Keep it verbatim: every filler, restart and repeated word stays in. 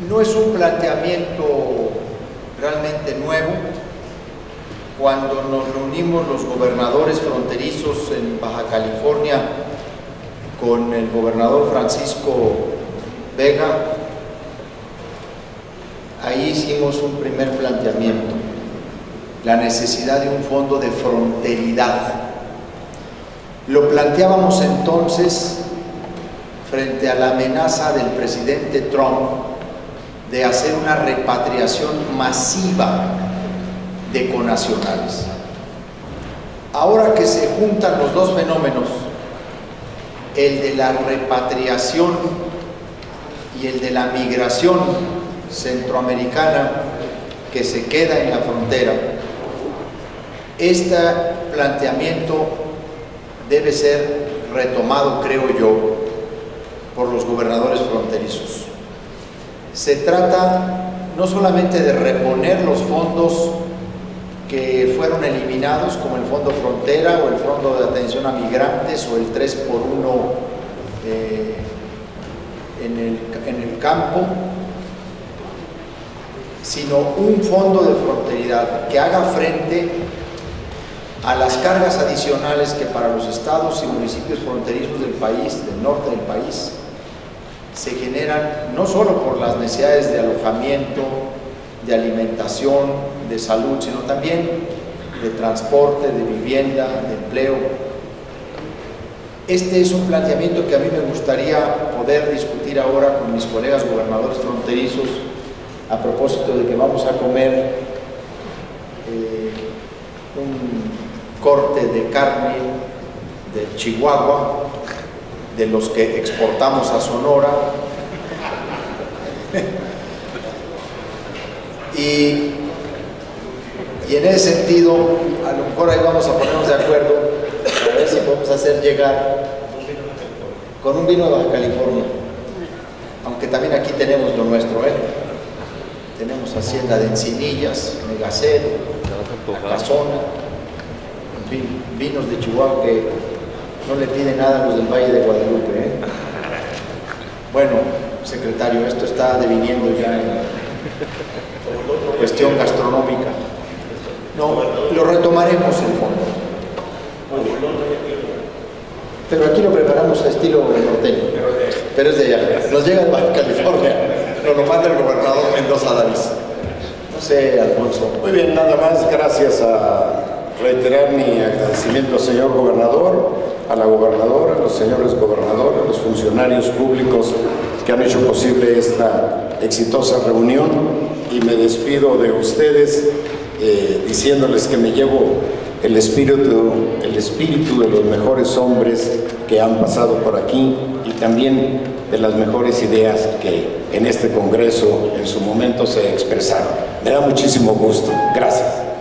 No es un planteamiento realmente nuevo. Cuando nos reunimos los gobernadores fronterizos en Baja California con el gobernador Francisco Vega, ahí hicimos un primer planteamiento, la necesidad de un fondo de fronteridad. Lo planteábamos entonces frente a la amenaza del presidente Trump de hacer una repatriación masiva de connacionales. Ahora que se juntan los dos fenómenos, el de la repatriación y el de la migración centroamericana que se queda en la frontera, este planteamiento debe ser retomado, creo yo, por los gobernadores fronterizos. Se trata no solamente de reponer los fondos que fueron eliminados, como el Fondo Frontera o el Fondo de Atención a Migrantes o el tres por uno eh, en, el, en el campo, sino un fondo de fronteridad que haga frente a las cargas adicionales que para los estados y municipios fronterizos del país, del norte del país, se generan no solo por las necesidades de alojamiento, de alimentación, de salud, sino también de transporte, de vivienda, de empleo. Este es un planteamiento que a mí me gustaría poder discutir ahora con mis colegas gobernadores fronterizos a propósito de que vamos a comer eh, un corte de carne de Chihuahua, de los que exportamos a Sonora. y, y en ese sentido, a lo mejor ahí vamos a ponernos de acuerdo a ver si podemos hacer llegar con un vino de Baja California, aunque también aquí tenemos lo nuestro, ¿eh? Tenemos Hacienda de Encinillas, Megacero, La Casona, en fin, vinos de Chihuahua que no le pide nada a los del Valle de Guadalupe, ¿eh? Bueno, secretario, esto está deviniendo ya en cuestión gastronómica. No, lo retomaremos en fondo. Pero aquí lo preparamos a estilo norteño, pero es de allá, nos llega de Baja California, nos lo manda el gobernador Mendoza Davis. No sé, Alfonso. Muy bien, nada más, gracias a reiterar mi agradecimiento al señor gobernador, a la gobernadora, a los señores gobernadores, a los funcionarios públicos que han hecho posible esta exitosa reunión, y me despido de ustedes eh, diciéndoles que me llevo el espíritu, el espíritu de los mejores hombres que han pasado por aquí y también de las mejores ideas que en este Congreso en su momento se expresaron. Me da muchísimo gusto. Gracias.